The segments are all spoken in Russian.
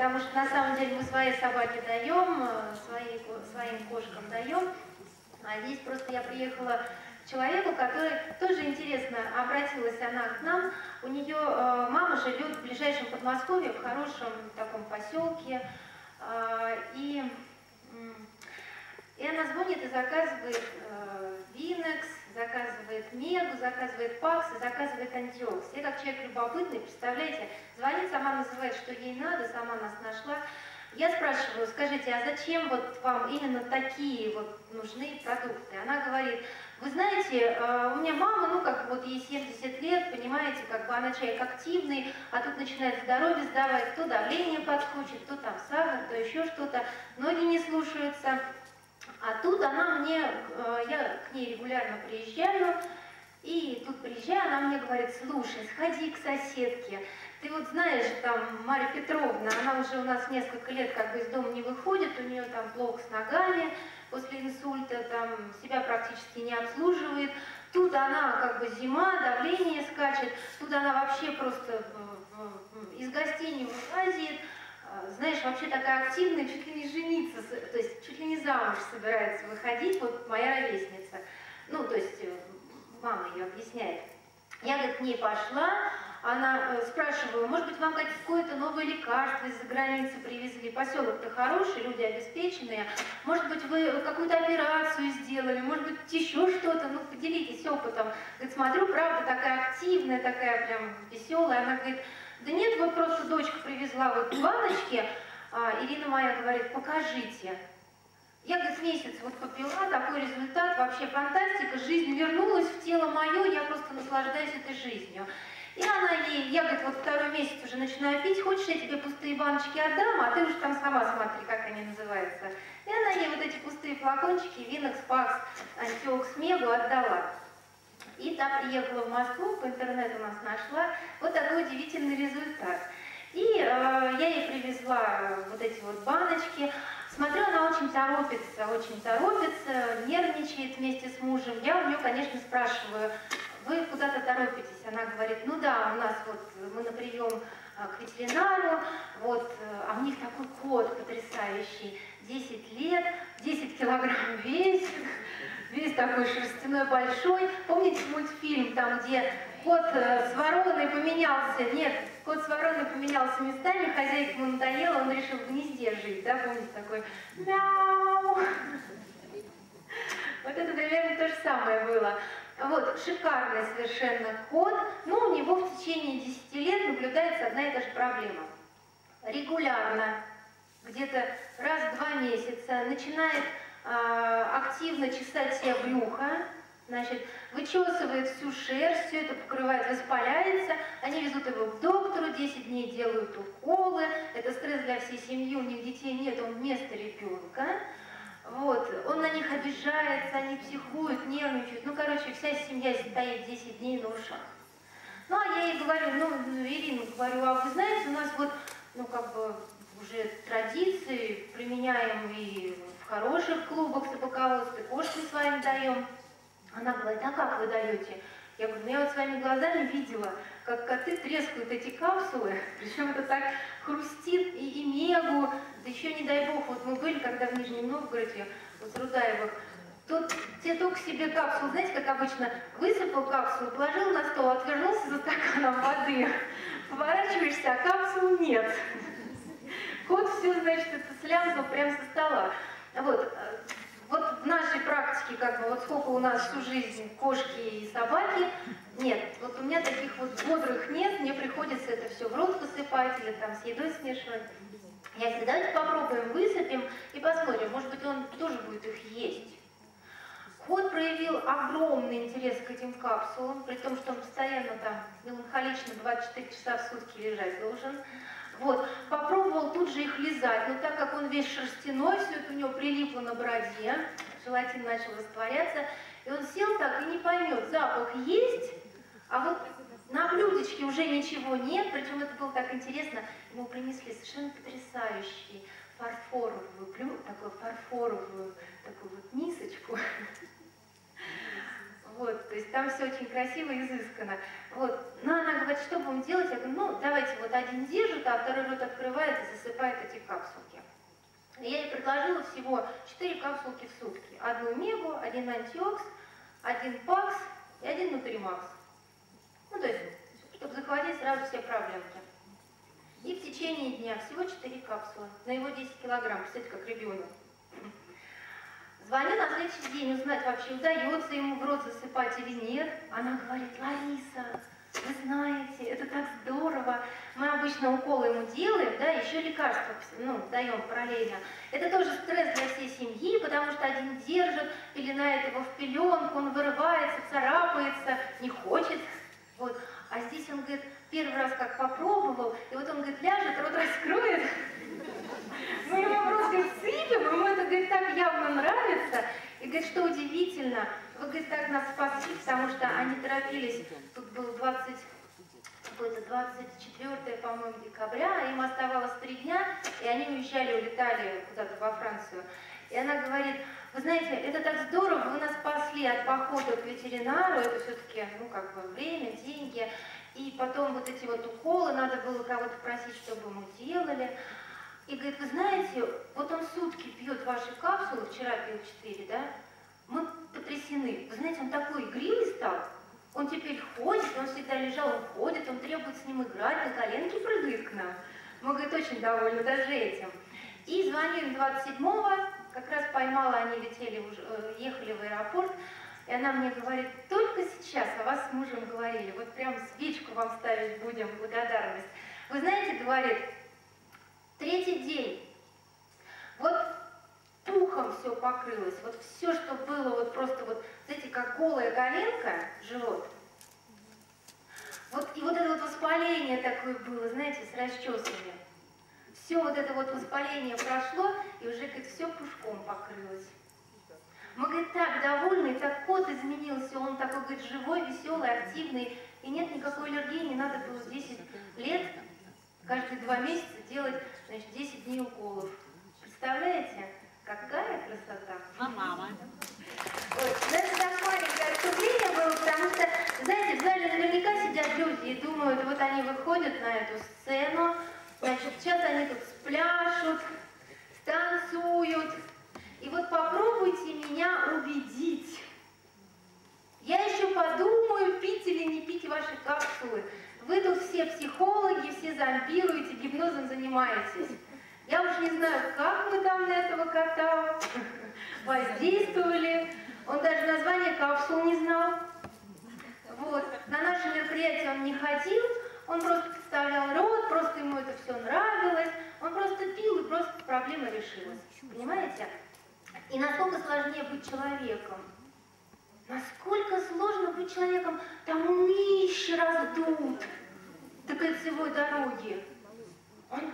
потому что на самом деле мы своей собаке даем, своим кошкам даем, а здесь просто я приехала к человеку, который тоже интересно, обратилась она к нам, у нее мама живет в ближайшем Подмосковье, в хорошем таком поселке, и она звонит и заказывает Винекс, заказывает Мегу, заказывает Пакс и заказывает Антиокс. Я как человек любопытный, представляете, звонит, сама называет, что ей надо, сама нас нашла. Я спрашиваю, скажите, а зачем вот вам именно такие вот нужны продукты? Она говорит, вы знаете, у меня мама, ну как вот ей 70 лет, понимаете, как бы она человек активный, а тут начинает здоровье сдавать, то давление подскочит, то там сахар, то еще что-то, ноги не слушаются. А тут она мне, я к ней регулярно приезжаю, и тут приезжаю, она мне говорит, слушай, сходи к соседке, ты вот знаешь, там, Марья Петровна, она уже у нас несколько лет как бы из дома не выходит, у нее там плохо с ногами после инсульта, там, себя практически не обслуживает, тут она как бы зима, давление скачет, тут она вообще просто из гостей не вылазит, знаешь, вообще такая активная, чуть ли не жениться, то есть чуть ли не замуж собирается выходить, вот моя ровесница. Ну, то есть мама ее объясняет. Я, говорит, к ней пошла, она спрашиваю, может быть, вам какое-то новое лекарство из-за границы привезли? Поселок-то хороший, люди обеспеченные. Может быть, вы какую-то операцию сделали, может быть, еще что-то, ну, поделитесь опытом. Говорит, смотрю, правда, такая активная, такая прям веселая. Она говорит, да нет, вот просто дочка привезла вот баночки, Ирина моя говорит, покажите. Я, говорит, месяц вот попила, такой результат, вообще фантастика, жизнь вернулась в тело мое, я просто наслаждаюсь этой жизнью. И она ей, я, говорит, вот второй месяц уже начинаю пить, хочешь, я тебе пустые баночки отдам, а ты уж там сама смотри, как они называются. И она ей вот эти пустые флакончики, Винекс, Пакс, Антиокс, Мегу отдала. И та приехала в Москву, по интернету нас нашла, вот такой удивительный результат. И я ей привезла вот эти вот баночки. Смотрю, она очень торопится, нервничает вместе с мужем. Я у нее, конечно, спрашиваю, вы куда-то торопитесь? Она говорит, ну да, у нас вот, мы на прием к ветеринару, вот, а у них такой кот потрясающий, 10 лет, 10 килограмм весит, весь такой шерстяной большой. Помните мультфильм, там, где кот с вороной поменялся? Нет, кот с вороной поменялся местами, хозяйке ему надоело, он решил в гнезде жить, да, помните, такой мяу. Вот это примерно то же самое было. Вот, шикарный совершенно кот, но у него в течение 10 лет наблюдается одна и та же проблема. Регулярно, где-то раз в 2 месяца, начинает активно чесать себе брюхо, значит, вычесывает всю шерсть, все это покрывает, воспаляется, они везут его к доктору, 10 дней делают уколы, это стресс для всей семьи, у них детей нет, он вместо ребенка. Вот, он на них обижается, они психуют, нервничают. Ну, короче, вся семья стоит 10 дней на ушах. Ну, а я ей говорю, ну, Ирина, говорю, а вы знаете, у нас вот, ну, как бы, уже традиции применяем и в хороших клубах собаководства, кошки с вами даем. Она говорит, а как вы даете? Я говорю, ну я вот своими глазами видела, как коты трескают эти капсулы, причем это так хрустит и Мегу, да еще не дай бог, вот мы были, когда в Нижнем Новгороде, вот с Рудаевых, тут тебе только себе капсулу, знаете, как обычно, высыпал капсулу, положил на стол, отвернулся за стаканом воды, поворачиваешься, а капсул нет. Кот все, значит, это слямзал прямо со стола. Вот в нашей практике, как бы, вот сколько у нас всю жизнь кошки и собаки, нет, вот у меня таких вот бодрых нет, мне приходится это все в рот высыпать или там с едой смешивать. Я говорю, давайте попробуем, высыпем и посмотрим, может быть, он тоже будет их есть. Кот проявил огромный интерес к этим капсулам, при том, что он постоянно там меланхолично 24 часа в сутки лежать должен. Вот, попробовал тут же их лизать, но так как он весь шерстяной, все это у него прилипло на бороде, желатин начал растворяться, и он сел так и не поймет, запах есть, а вот на блюдечке уже ничего нет, причем это было так интересно, ему принесли совершенно потрясающий фарфоровую, такую фарфоровую, такую вот мисочку. Вот, то есть там все очень красиво и изысканно. Вот. Но она говорит, говорит, что будем делать? Я говорю, ну, давайте вот один держит, а второй рот открывает и засыпает эти капсулки. Я ей предложила всего 4 капсулки в сутки. Одну Мегу, один Антиокс, один Пакс и один Нутримакс. Ну, то есть, чтобы захватить сразу все проблемки. И в течение дня всего 4 капсулы. На его 10 килограмм, представляете, как ребенок. Звоню на следующий день узнать, вообще удается ему в рот засыпать или нет. Она говорит, Лариса, вы знаете, это так здорово. Мы обычно уколы ему делаем, да, еще лекарства, ну, даем параллельно. Это тоже стресс для всей семьи, потому что один держит, пеленает его в пеленку, он вырывается, царапается, не хочет. Вот. А здесь он, говорит, первый раз как попробовал, и вот он, говорит, ляжет, рот раскроет. Мы ему просто сыпем, ему это, говорит, так явно нравится. И, говорит, что удивительно, вы, говорит, так нас спасли, потому что они торопились, тут был 24, по-моему, декабря, им оставалось 3 дня, и они уезжали, улетали куда-то во Францию. И она говорит, вы знаете, это так здорово, вы нас спасли от похода к ветеринару, это все-таки, ну, как бы, время, деньги, и потом вот эти вот уколы, надо было кого-то просить, чтобы ему делали. И говорит, вы знаете, вот он сутки пьет ваши капсулы, вчера пил 4, да? Мы потрясены. Вы знаете, он такой игривый стал. Он теперь ходит, он всегда лежал, он ходит, он требует с ним играть, на коленке прыгает к нам. Мы, говорит, очень довольны даже этим. И звоним 27-го, как раз поймала, они летели, ехали в аэропорт, и она мне говорит, только сейчас о вас с мужем говорили, вот прям свечку вам ставить будем, благодарность. Вы знаете, говорит, 3-й день, вот пухом все покрылось, вот все, что было, вот просто вот, знаете, как голая коленка, живот. Вот, и вот это вот воспаление такое было, знаете, с расчесами. Все вот это вот воспаление прошло, и уже, говорит, все пушком покрылось. Мы, говорит, так довольны, и так кот изменился, он такой, говорит, живой, веселый, активный, и нет никакой аллергии, не надо было 10 лет, каждые 2 месяца делать, значит, 10 дней уколов. Представляете, какая красота? А мама? Вот, это так маленькое отступление было, потому что, знаете, в зале наверняка сидят люди и думают, вот они выходят на эту сцену, значит, сейчас они тут спляшут, станцуют, и вот попробуйте меня убедить. Я еще подумаю, пить или не пить ваши капсулы. Вы тут все психологи, все зомбируете, гипнозом занимаетесь. Я уж не знаю, как мы там на этого кота воздействовали. Он даже название капсул не знал. Вот. На наше мероприятие он не ходил, он просто подставлял рот, просто ему это все нравилось. Он просто пил, и просто проблема решилась. Понимаете? И насколько сложнее быть человеком. Насколько сложно быть человеком, там умище раздут до кольцевой дороги. Он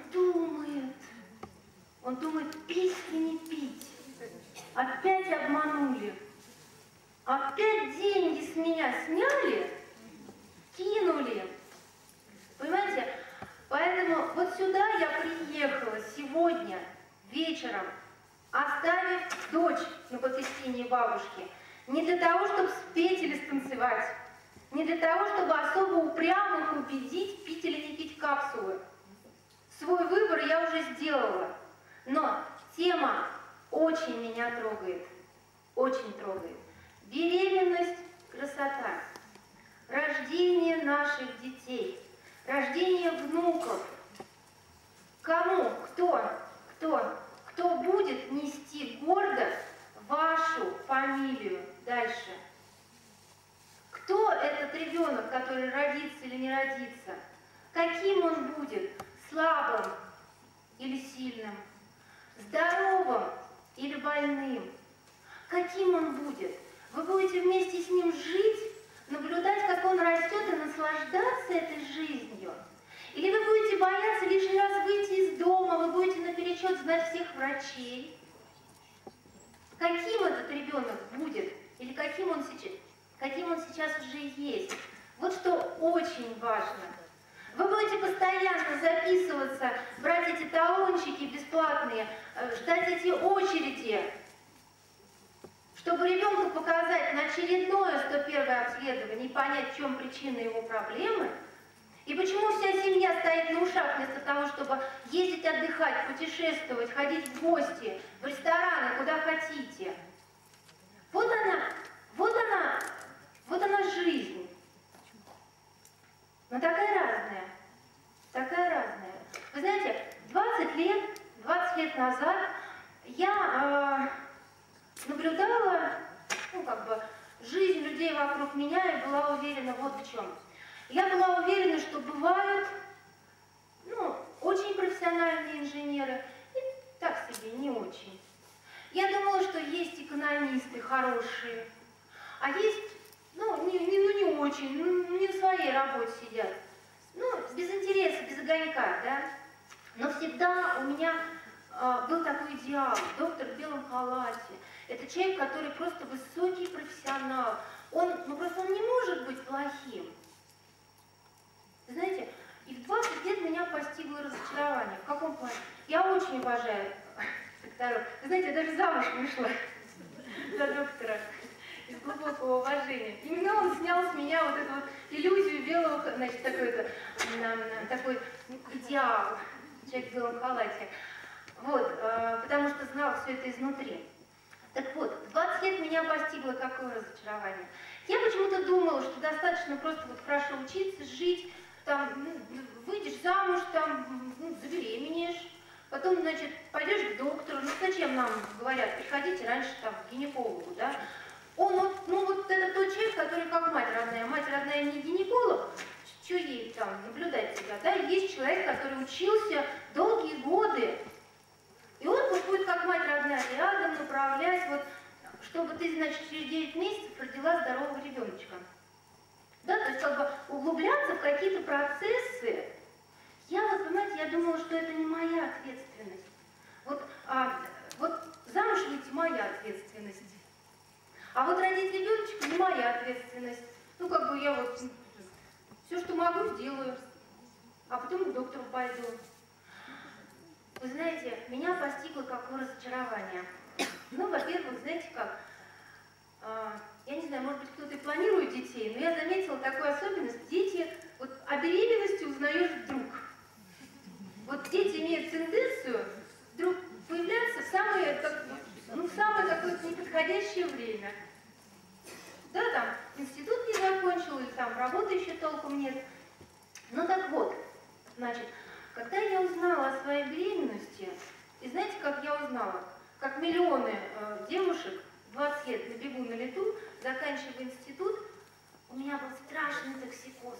думает, пить или не пить. Опять обманули. Опять деньги с меня сняли, кинули. Понимаете? Поэтому вот сюда я приехала сегодня вечером, оставив дочь на попечении бабушки. Не для того, чтобы спеть или станцевать, не для того, чтобы особо упрямых убедить, пить или не пить капсулы. Свой выбор я уже сделала, но тема очень меня трогает, очень трогает. Беременность, красота, рождение наших детей, рождение внуков. Кому, кто будет нести гордо вашу фамилию дальше? Кто этот ребенок, который родится или не родится? Каким он будет? Слабым или сильным? Здоровым или больным? Каким он будет? Вы будете вместе с ним жить, наблюдать, как он растет, и наслаждаться этой жизнью? Или вы будете бояться лишний раз выйти из дома, вы будете наперечет знать всех врачей? Каким этот ребенок будет? Или каким он сейчас уже есть? Вот что очень важно. Вы будете постоянно записываться, брать эти талончики бесплатные, ждать эти очереди, чтобы ребенку показать на очередное 101-е обследование и понять, в чем причина его проблемы. И почему вся семья стоит на ушах вместо того, чтобы ездить отдыхать, путешествовать, ходить в гости, в рестораны, куда хотите? Вот она жизнь. Но такая разная. Вы знаете, 20 лет назад я наблюдала, жизнь людей вокруг меня и была уверена вот в чем. Я была уверена, что бывают, очень профессиональные инженеры и так себе, не очень. Я думала, что есть экономисты хорошие, а есть, не очень, не в своей работе сидят. Без интереса, без огонька, да. Но всегда у меня был такой идеал, доктор в белом халате. Это человек, который просто высокий профессионал. Он не может быть плохим. Знаете, и в 20 лет меня постигло разочарование. В каком плане? Я очень уважаю докторов. Вы знаете, я даже замуж вышла за доктора из глубокого уважения. Именно он снял с меня вот эту вот иллюзию белого, значит, такой идеал, человек в белом халате. Вот, потому что знал все это изнутри. Так вот, в 20 лет меня постигло какое разочарование. Я почему-то думала, что достаточно просто хорошо учиться, жить, выйдешь замуж, забеременеешь, потом, значит, пойдешь к доктору. Зачем нам говорят, приходите раньше к гинекологу, да? Он это тот человек, который как мать родная. Мать родная не гинеколог, что ей наблюдать себя, да? Есть человек, который учился долгие годы. И он будет как мать родная рядом, направлять, чтобы ты, значит, через 9 месяцев родила здорового ребеночка. Да, то есть углубляться в какие-то процессы. Понимаете, я думала, что это не моя ответственность. Замуж выйти моя ответственность. А родить ребеночка не моя ответственность. Я все, что могу, сделаю. А потом к доктору пойду. Вы знаете, меня постигло какое разочарование. Во-первых, знаете как, я не знаю, может быть, кто-то и планирует детей, но я заметила такую особенность. Дети, о беременности узнаешь вдруг. Дети имеют тенденцию вдруг появляться в самое какое-то неподходящее время. Да, институт не закончил, или работы еще толком нет. Значит, когда я узнала о своей беременности, и знаете, как я узнала? Как миллионы девушек, 20 лет на бегу, на лету, заканчивая институт, у меня был страшный токсикоз.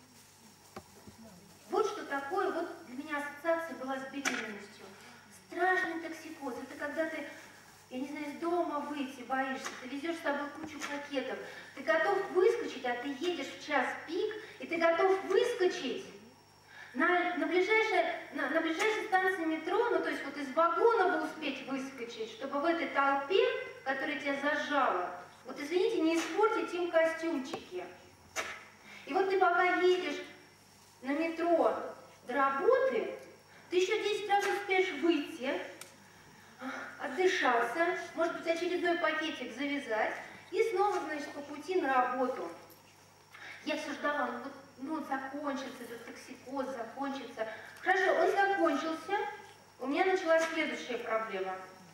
Вот что такое, для меня ассоциация была с беременностью. Страшный токсикоз. Это когда ты, я не знаю, из дома выйти боишься, ты везешь с собой кучу пакетов, ты готов выскочить, а ты едешь в час пик, и ты готов выскочить на ближайшей станции метро, то есть из вагона бы успеть выскочить, чтобы в этой толпе, которая тебя зажала, извините, не испортить им костюмчики. И ты пока едешь на метро до работы, ты еще 10 раз успеешь выйти, отдышаться, может быть, очередной пакетик завязать, и снова, значит, по пути на работу. Я все ждала, закончится этот токсикоз, закончится. Хорошо, он закончился, у меня началась следующая проблема.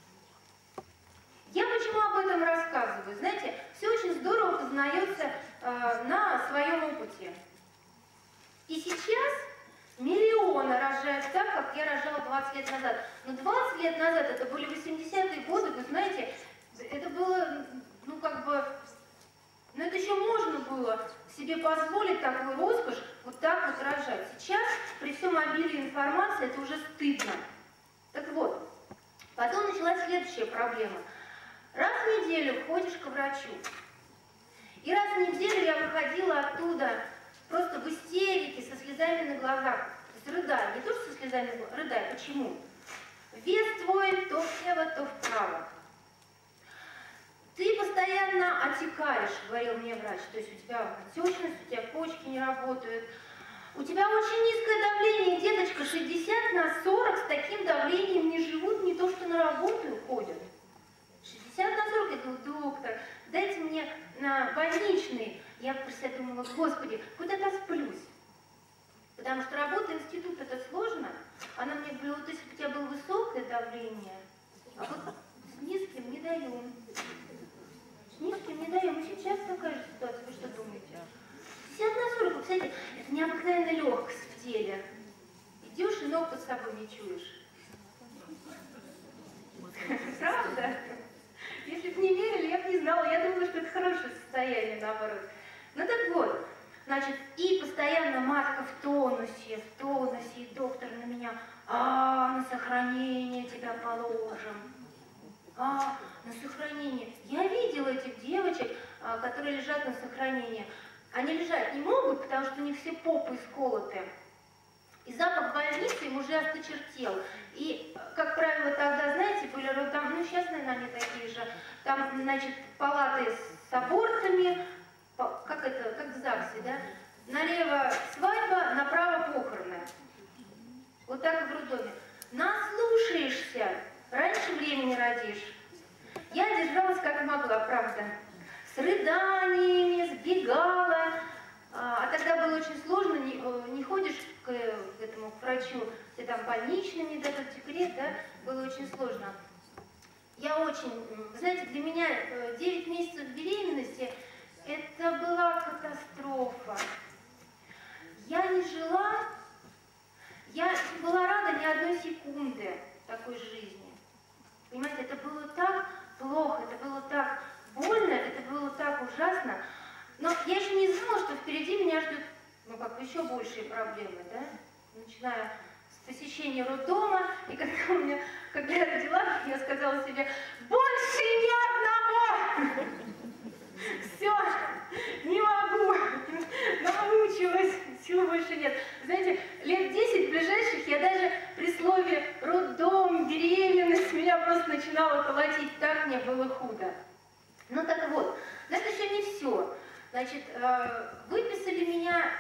Я почему об этом рассказываю? Знаете, все очень здорово познается на своем опыте. И сейчас миллионы рожают так, как я рожала 20 лет назад. Но 20 лет назад, это были 80-е годы, вы знаете, это было, это еще можно было себе позволить такую роскошь, так рожать. Сейчас, при всем обилии информации, это уже стыдно. Так вот, потом началась следующая проблема. Раз в неделю ходишь к врачу. И раз в неделю я выходила оттуда просто в истерике, со слезами на глазах. То есть рыдая, не то, что со слезами на глазах, рыдая. Почему? Вес твой то влево, то вправо. Ты постоянно отекаешь, говорил мне врач. То есть у тебя отечность, у тебя почки не работают. У тебя очень низкое давление, деточка, 60/40, с таким давлением не живут, не то что на работу ходят. 60/40, я говорю, доктор, дайте мне на больничный. Я про себя думала, господи, хоть отосплюсь. знаете, это необыкновенная легкость в теле. Идешь и ног под собой не чуешь. Правда? Если бы не верили, я бы не знала. Я думала, что это хорошее состояние, наоборот. Ну так вот, значит, и постоянно матка в тонусе, и доктор на меня, на сохранение тебя положим. На сохранение. Я видела этих девочек, которые лежат на сохранении. Они лежать не могут, потому что у них все попы исколоты. И запах больницы им уже осточертел. И, как правило, тогда, знаете, были там, ну, сейчас, наверное, они такие же, там, значит, палаты с абортами, как в ЗАГСе, да? Налево свадьба, направо похороны. Вот так и в роддоме. Наслушаешься, раньше времени родишь. Я держалась как могла, правда. С рыданиями, сбегала. А тогда было очень сложно, не ходишь к врачу, ты там больничный, не дадут декрет, да, было очень сложно. Я очень, знаете, для меня 9 месяцев беременности это была катастрофа. Я не жила, я не была рада ни одной секунды такой жизни. Понимаете, это было так плохо, это было так больно, это было так ужасно. Но я еще не знала, что впереди меня ждут, ну, как бы еще большие проблемы, да? Начиная с посещения роддома, и когда я родила, я сказала себе, больше ни одного! Все, не могу, намучилась, сил больше нет. Знаете, лет 10 ближайших я даже при слове роддом, беременность, меня просто начинало колотить, так мне было худо. Ну так вот, но это еще не все. Значит, выписали меня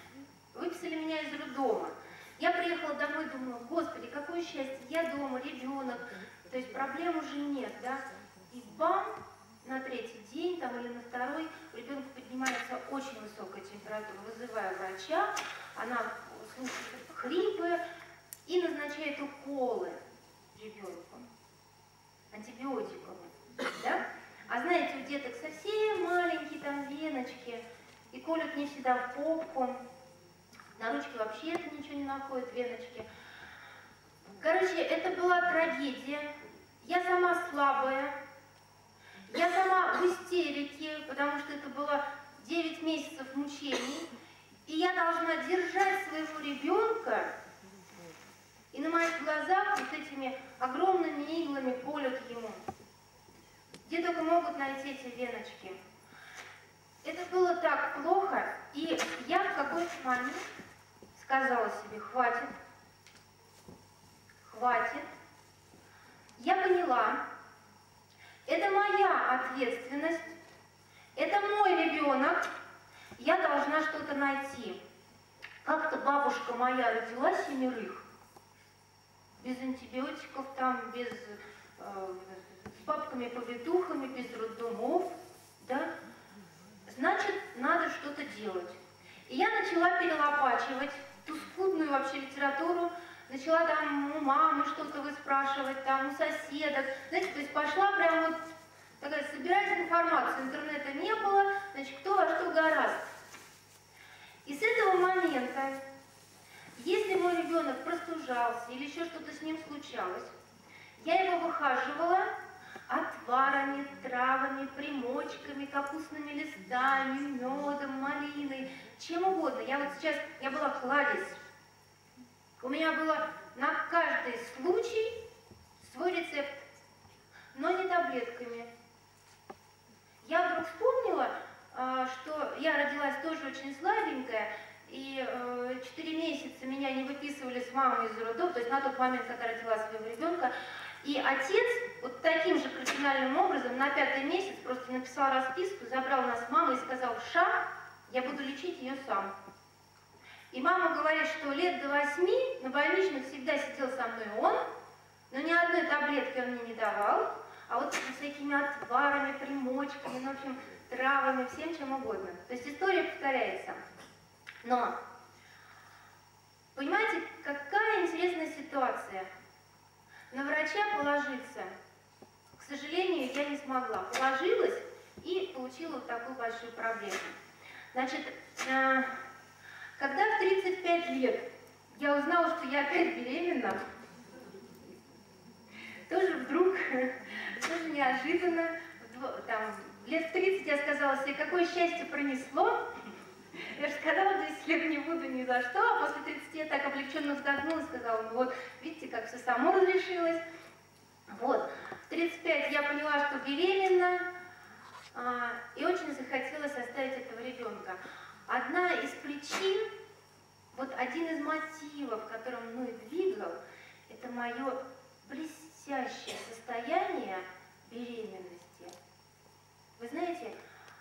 из роддома. Я приехала домой, думала, господи, какое счастье, я дома, ребенок, то есть проблем уже нет, да? И бам, на 3-й день там, или на 2-й у ребенка поднимается очень высокая температура, вызываю врача, она слушает хрипы и назначает уколы ребенку, антибиотиками, да? А знаете, у деток совсем маленькие там веночки, и колют не всегда в попку, на ручке вообще это ничего не находит, веночки. Короче, это была трагедия. Я сама слабая, я сама в истерике, потому что это было 9 месяцев мучений, и я должна держать своего ребенка, и на моих глазах вот этими огромными иглами колют ему. Где только могут найти эти веночки. Это было так плохо, и я в какой-то момент сказала себе, хватит, хватит. Я поняла, это моя ответственность, это мой ребенок, я должна что-то найти. Как-то бабушка моя родила 7, без антибиотиков там, без... с бабками-повитухами, без роддомов, да? Значит, надо что-то делать. И я начала перелопачивать ту скудную вообще литературу, начала там у мамы что-то выспрашивать, там у соседок, знаете, то есть пошла прям вот такая, собирать информацию, интернета не было, значит, кто во что гораст. И с этого момента, если мой ребенок простужался или еще что-то с ним случалось, я его выхаживала отварами, травами, примочками, капустными листами, медом, малиной, чем угодно. Я была кладезь. У меня было на каждый случай свой рецепт, но не таблетками. Я вдруг вспомнила, что я родилась тоже очень слабенькая, и 4 месяца меня не выписывали с мамой из роддома, то есть на тот момент, когда родила своего ребенка. И отец вот таким же кардинальным образом на 5-й месяц просто написал расписку, забрал нас с мамой и сказал: «Ша, я буду лечить ее сам». И мама говорит, что лет до 8 на больничных всегда сидел со мной он, но ни одной таблетки он мне не давал, а вот всякими отварами, примочками, ну, в общем, травами, всем чем угодно. То есть история повторяется. Но, понимаете, какая интересная ситуация. На врача положиться, к сожалению, я не смогла. Положилась и получила вот такую большую проблему. Значит, лет я узнала, что я опять беременна. Тоже вдруг, тоже неожиданно, там, лет в 30 я сказала себе, какое счастье пронесло. Я же сказала, 10 лет не буду ни за что, а после 30 я так облегченно вздохнула и сказала, ну вот, видите, как все само разрешилось. Вот, в 35 я поняла, что беременна, и очень захотелось оставить этого ребенка. Одна из причин, вот один из мотивов, которым мной двигал, это мое блестящее состояние беременности. Вы знаете,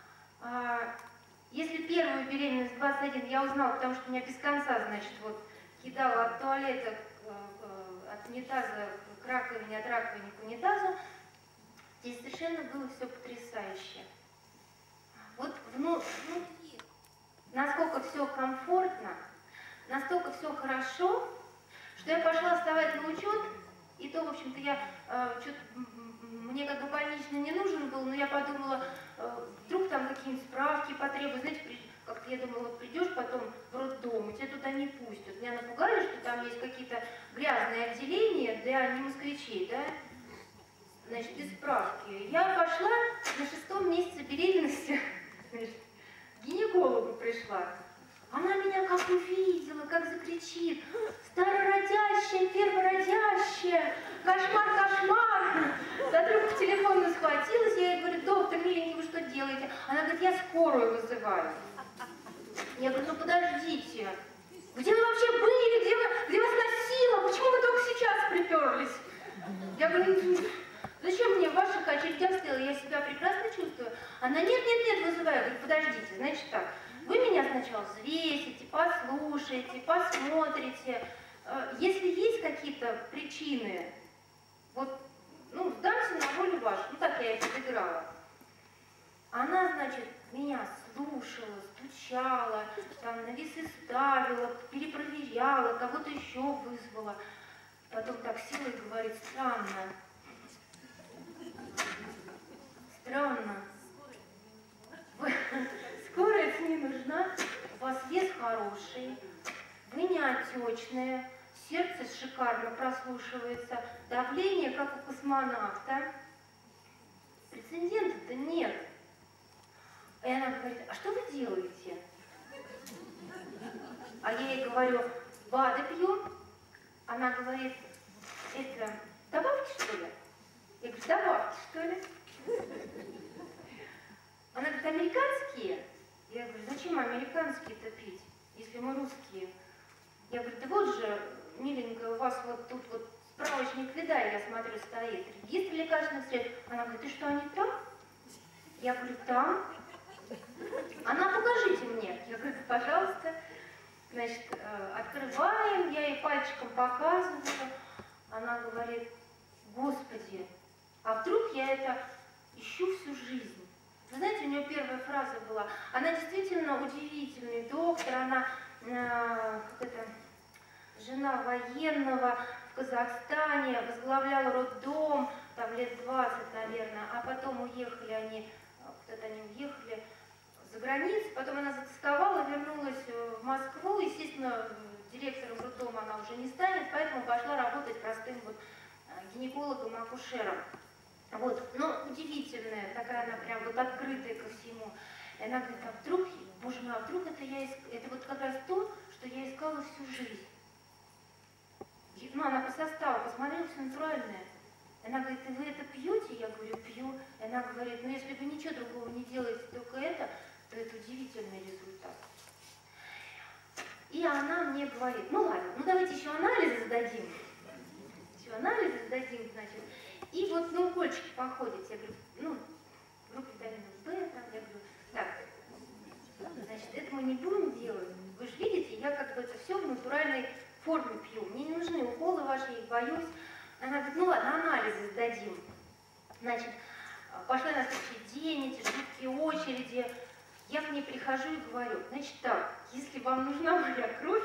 если первую беременность 21 я узнала, потому что меня без конца, значит, вот кидала от туалета, от унитаза к раковине, от раковины к унитазу, здесь совершенно было все потрясающе. Вот внутри, насколько все комфортно, настолько все хорошо, что я пошла вставать на учет, и то, в общем-то, мне как бы больничный не нужен был, но я подумала, вдруг там какие-нибудь справки потребуют. Знаете, как-то я думала, вот придешь потом в роддом, и тебя туда не пустят. Меня напугали, что там есть какие-то грязные отделения для не-москвичей, да? Значит, без справки. Я пошла на 6-м месяце беременности, значит, к гинекологу пришла. Она меня как увидела, как закричит: старородящая, первородящая, кошмар, кошмар. За трубку телефона схватилась, я ей говорю: доктор, миленький, вы что делаете? Она говорит: я скорую вызываю. Я говорю: ну подождите, где вы вообще были, где вас носило, почему вы только сейчас приперлись? Я говорю: зачем мне в ваших очередях стояла, я себя прекрасно чувствую. Она: нет, вызываю. Я говорю: подождите, значит так. Вы меня сначала взвесите, послушаете, посмотрите. Если есть какие-то причины, вот, ну, сдамся на волю вашу. Ну, так я и подыграла. Она, значит, меня слушала, стучала, там, на весы ставила, перепроверяла, кого-то еще вызвала. Потом так села и говорит: странно. Скорость не нужна, у вас вес хороший, вы не отечные, сердце шикарно прослушивается, давление как у космонавта. Прецедента-то нет. И она говорит: а что вы делаете? А я ей говорю: БАДы пью. Она говорит: это добавки, что ли? Я говорю: добавки, что ли? Она говорит: американские? Я говорю: зачем американские-то пить, если мы русские? Я говорю: да вот же, миленькая, у вас вот тут вот справочник вида, я смотрю, стоит регистр лекарственных средств. Она говорит: и что, они там? Я говорю: там. Она: покажите мне. Я говорю: пожалуйста. Значит, открываем, я ей пальчиком показываю. Она говорит: господи, а вдруг я это ищу всю жизнь? Вы знаете, у нее первая фраза была, она действительно удивительный доктор, она жена военного в Казахстане, возглавляла роддом, там лет 20, наверное, а потом уехали они, куда-то они уехали за границу, потом она затасковала, вернулась в Москву, естественно, директором роддома она уже не станет, поэтому пошла работать простым вот гинекологом-акушером. Вот, но удивительная, такая она прям вот открытая ко всему. И она говорит: а вдруг, боже мой, а вдруг это вот как раз то, что я искала всю жизнь. Ну, она по составу посмотрела, все натуральное. Она говорит: и вы это пьете? Я говорю: пью. И она говорит: ну, если вы ничего другого не делаете, только это, то это удивительный результат. И она мне говорит: ну ладно, ну давайте еще анализы сдадим. Еще анализы сдадим, значит. И вот на укольчики походите. Я говорю: ну, группа витамина В, там, я говорю: так, значит, это мы не будем делать. Вы же видите, я как бы это все в натуральной форме пью. Мне не нужны уколы ваши, я их боюсь. Она говорит: ну ладно, анализы сдадим. Значит, пошла на следующий день, эти жуткие очереди. Я к ней прихожу и говорю: значит так, если вам нужна моя кровь,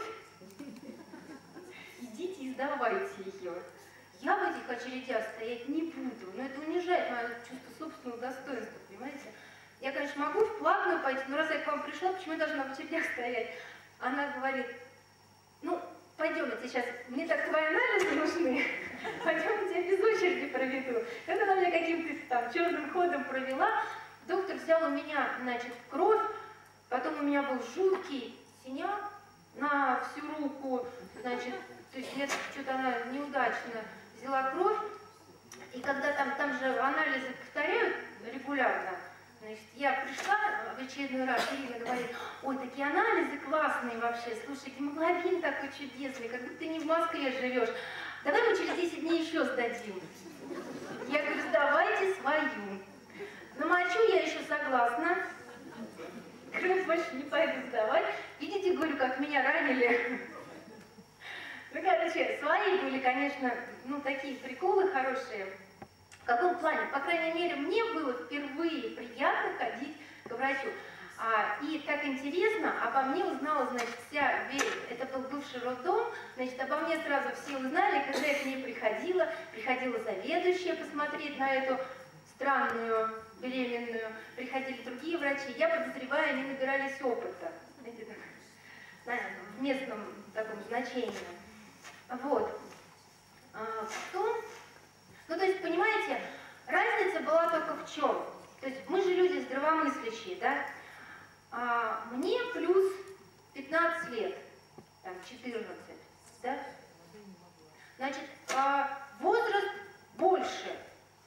идите и сдавайте ее. Я в этих очередях стоять не буду, но это унижает мое чувство собственного достоинства, понимаете? Я, конечно, могу в платную пойти, но раз я к вам пришла, почему я должна в очередях стоять? Она говорит: ну, пойдемте сейчас, мне так твои анализы нужны, пойдем я без очереди проведу. Это она меня каким-то там черным ходом провела. Доктор взял у меня, значит, кровь, потом у меня был жуткий синяк на всю руку, значит, то есть мне что-то она неудачно взяла кровь, и когда там же анализы повторяют регулярно, значит, я пришла в очередной раз, и Ирина говорит: ой, такие анализы классные вообще, слушай, гемоглобин такой чудесный, как будто ты не в Москве живешь, давай мы через 10 дней еще сдадим. Я говорю: сдавайте свою. На мочу я еще согласна, кровь больше не пойду сдавать. Видите, говорю, как меня ранили. Ну, короче, свои были, конечно, ну, такие приколы хорошие. В каком плане? По крайней мере, мне было впервые приятно ходить к врачу. И так интересно, обо мне узнала, значит, это был бывший роддом, значит, обо мне сразу все узнали, когда я к ней приходила заведующая посмотреть на эту странную беременную, приходили другие врачи, я подозреваю, они набирались опыта, знаете, в местном таком значении. Вот. Потом, ну, то есть, понимаете, разница была только в чем? То есть мы же люди здравомыслящие, да? Мне плюс 15 лет, там, 14, да? Значит, возраст больше.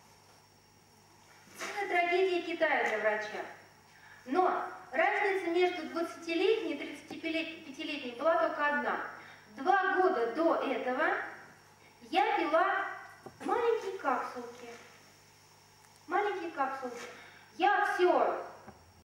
Это трагедия Китая для врача. Но разница между 20-летней и 35-летней была только одна. 2 года до этого я пила маленькие капсулки. Маленькие капсулки. Я все